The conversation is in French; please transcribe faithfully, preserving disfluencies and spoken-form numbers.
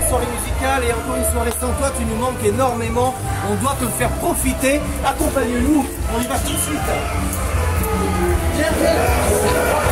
soirée musicale et encore une soirée sans toi, tu nous manques énormément. On doit te faire profiter. Accompagne-nous, on y va tout de suite. Viens, viens.